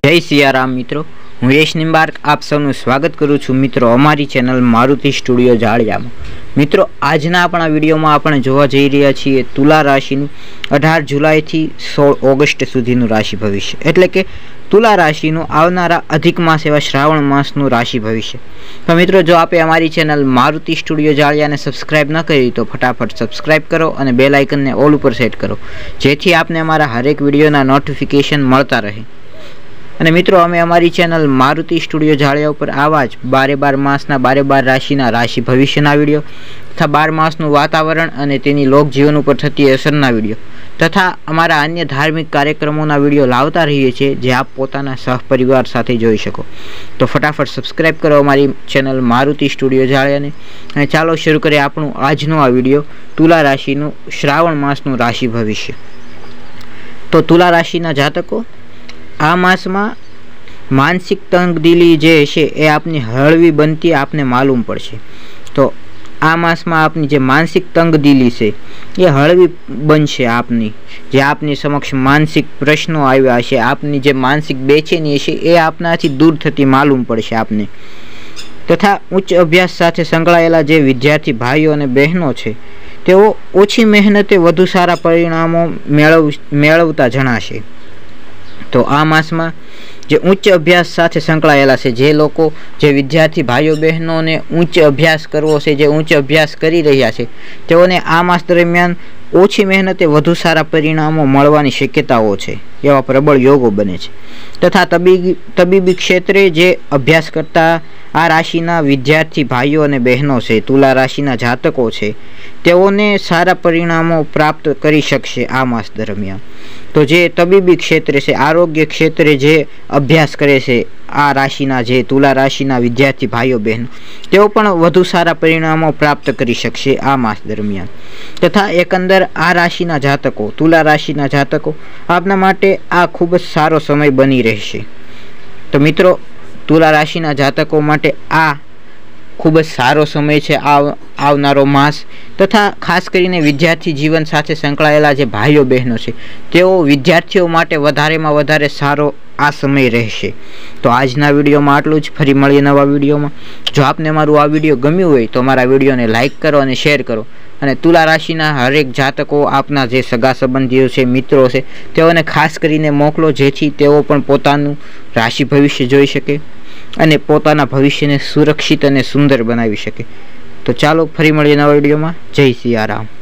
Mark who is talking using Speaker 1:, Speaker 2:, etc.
Speaker 1: जय सियाराम मित्रों, हूँ यश निम्बार्क आप सबનું સ્વાગત કરું છું મિત્રો અમારી ચેનલ મારુતિ સ્ટુડિયો જાળિયામાં। મિત્રો આજના આપણા વિડીયોમાં આપણે જોવા જઈ રહ્યા છીએ તુલા રાશિનું 18 જુલાઈથી 16 ઓગસ્ટ સુધીનું રાશિ ભવિષ્ય, એટલે કે તુલા રાશિનું આવનારા અધિક માસ એવા શ્રાવણ માસનું રાશિ ભવિષ્ય। તો મિત્રો જો આપે અમારી ચેનલ મારુતિ સ્ટુડિયો જાળિયાને સબસ્ક્રાઇબ ન કરી તો ફટાફટ સબસ્ક્રાઇબ કરો અને બેલ આઇકનને ઓલ ઉપર સેટ કરો, જેથી આપને અમારા હરેક વિડીયોના નોટિફિકેશન મળતા રહે। અને મિત્રો અમે અમારી ચેનલ મારુતિ સ્ટુડિયો જાળિયા ઉપર આવા જ 12 માસના 12 રાશિના રાશિ ભવિષ્યના વિડીયો તથા 12 માસનું વાતાવરણ અને તેની લોકજીવન ઉપર થતી અસરના વિડીયો તથા અમારા અન્ય ધાર્મિક કાર્યક્રમોના વિડીયો લાવતા રહીએ છીએ, જે આપ પોતાના સહપરિવાર સાથે જોઈ શકો। તો ફટાફટ સબસ્ક્રાઇબ કરો અમારી ચેનલ મારુતિ સ્ટુડિયો જાળિયાને અને ચાલો શરૂ કરીએ આપણું આજનો આ વિડીયો તુલા રાશિનું શ્રાવણ માસનું રાશિ ભવિષ્ય। તો તુલા રાશિના જાતકો આ માસમાં માનસિક તંગદિલી જે છે એ આપની હળવી બનતી આપને માલુમ પડશે। તો આ માસમાં આપની જે માનસિક તંગદિલી છે એ હળવી બનશે આપની, જે આપની સમક્ષ માનસિક પ્રશ્નો આવ્યા છે, આપની જે માનસિક બેચેની છે એ આપનાથી દૂર થતી માલુમ પડશે આપને। તથા ઉચ્ચ અભ્યાસ સાથે સંકળાયેલા જે વિદ્યાર્થી ભાઈઓ અને બહેનો છે તેઓ ઓછી મહેનતે વધુ સારા પરિણામો મેળવતા જણાશે। તો આ માસમાં જે ઉચ્ચ અભ્યાસ સાથે સંકળાયેલા છે, જે લોકો જે વિદ્યાર્થી ભાઈઓ બહેનોને ઉચ્ચ અભ્યાસ કરવો છે, જે ઉચ્ચ અભ્યાસ કરી રહ્યા છે, તેઓને આ માસ દરમિયાન ઓછી મહેનતે વધુ સારા પરિણામો મળવાની શક્યતાઓ છે, એવા પ્રબળ યોગો બને છે। તથા તબીબી ક્ષેત્રે જે અભ્યાસ કરતા આ રાશિના વિદ્યાર્થી ભાઈઓ અને બહેનો છે, તુલા રાશિના જાતકો છે, તેઓને સારા પરિણામો પ્રાપ્ત કરી શકશે આ માસ દરમિયાન। તો જે તબીબી ક્ષેત્રે છે, આરોગ્ય ક્ષેત્રે જે અભ્યાસ કરે છે આ રાશિના જે તુલા રાશિના વિદ્યાર્થી ભાઈઓ બહેનો, તેઓ પણ વધુ સારા પરિણામો પ્રાપ્ત કરી શકશે આ માસ દરમિયાન। તથા એકંદર આ રાશિના જાતકો, તુલા રાશિના જાતકો, આપના માટે આ ખૂબ જ સારો સમય બની રહેશે। તો મિત્રો તુલા રાશિના જાતકો માટે આ ખૂબ જ સારો સમય છે આવનારો માસ। તથા ખાસ કરીને વિદ્યાર્થી જીવન સાથે સંકળાયેલા જે ભાઈઓ બહેનો છે તેઓ વિદ્યાર્થીઓ માટે વધારેમાં વધારે સારો આ સમય રહેશે। તો આજના વિડીયોમાં આટલું જ, ફરી મળીએ નવા વિડીયોમાં। જો આપને મારું આ વિડીયો ગમ્યું હોય તો મારા વિડીયોને લાઇક કરો અને શેર કરો, અને તુલા રાશિના હરેક જાતકો, આપના જે સગા સંબંધીઓ છે, મિત્રો છે, તેઓને ખાસ કરીને મોકલો, જેથી તેઓ પણ પોતાનું રાશિ ભવિષ્ય જોઈ શકે અને પોતાના ભવિષ્યને સુરક્ષિત અને સુંદર બનાવી શકે। તો ચાલો ફરી મળીએ નવા વિડીયોમાં। જય સિયારામ।